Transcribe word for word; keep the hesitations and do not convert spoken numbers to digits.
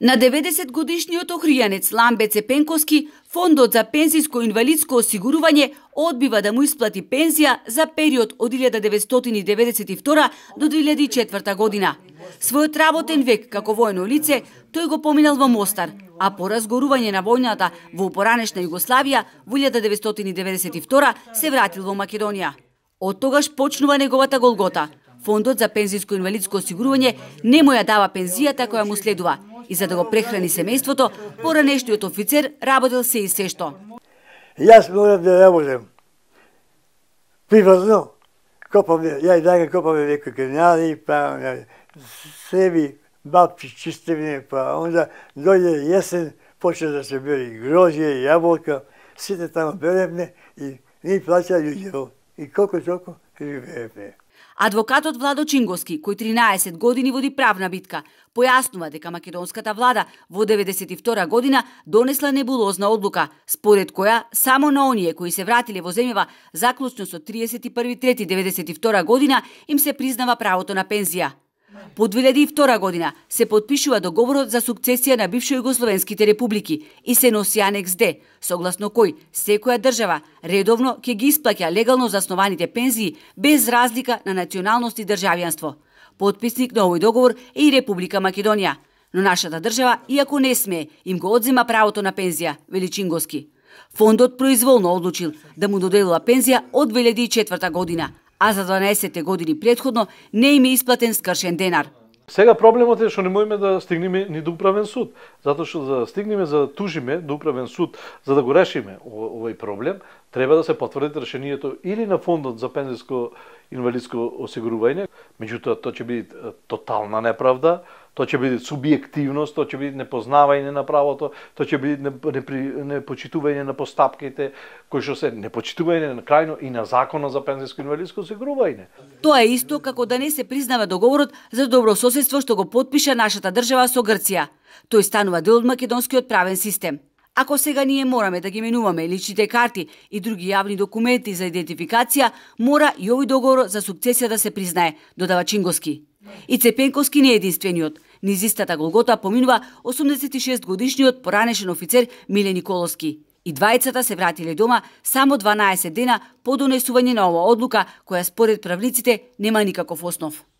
На деветдесет годишниот охријанец Ламбе Цепенковски, Фондот за пензиско инвалидско осигурување одбива да му исплати пензија за период од илјада деветстотини деветдесет и втора до две илјади и четврта година. Својот работен век како воено лице, тој го поминал во Мостар, а по разгорување на војната во поранешна Југославија во илјада деветстотини деветдесет и втора се вратил во Македонија. Од тогаш почнува неговата голгота. Фондот за пензиско инвалидско осигурување не му ја дава пензијата која му следува и за да го прехрани семејството, поранешниот офицер работел се и се што. Јас морам да работам. Привозно, копаме, ја и дага копаме некои канали, па себи, бабчи чистевне, па онда дојде јесен, почне да се бери грозје, јаболка, сите тамо беревне и ни плаќа луѓе. И колку толку живеевме. Адвокатот Владо Чинговски, кој тринаесет години води правна битка, појаснува дека македонската влада во деветдесет и втора година донесла небулозна одлука, според која само на оние кои се вратиле во земјава заклучно со тридесет и први трети деветдесет и втора година им се признава правото на пензија. По две илјади и втора година се потпишува договорот за сукцесија на бившо југословенските републики и се носи анекс Д, согласно кој секоја држава редовно ќе ги исплаќа легално заснованите пензии без разлика на националност и државјанство. Потписник на овој договор е и Република Македонија, но нашата држава, иако не смее, им го одзема правото на пензија, вели Чинговски. Фондот произволно одлучил да му доделува пензија од две илјади и четврта година, а за дванаесет години претходно не им е исплатен скршен денар. Сега проблемот е што не можеме да стигнеме ни до управен суд, затоа што за да стигнеме за да тужиме до управен суд за да го решиме овој проблем, треба да се потврди решението или на Фондот за пензиско инвалидско осигурување, меѓутоа тоа ќе биде тотална неправда, тоа ќе биде субјективност, тоа ќе биде непознавање на правото, тоа ќе биде непочитување на постапките, кои што се непочитување на крајно и на Законот за пензиско инвалидско осигурување. Тоа е исто како да не се признава договорот за добрососедство што го потпиша нашата држава со Грција. Тој станува дел од македонскиот правен систем. Ако сега ние мораме да ги менуваме личните карти и други јавни документи за идентификација, мора и овој договор за сукцесија да се признае, додава Чинговски. И Цепенковски не е единствениот. Низ истата голгота поминува осумдесет и шест годишниот поранешен офицер Миле Николовски. И двајцата се вратиле дома само дванаесет дена по донесување на оваа одлука, која според правниците нема никаков основ.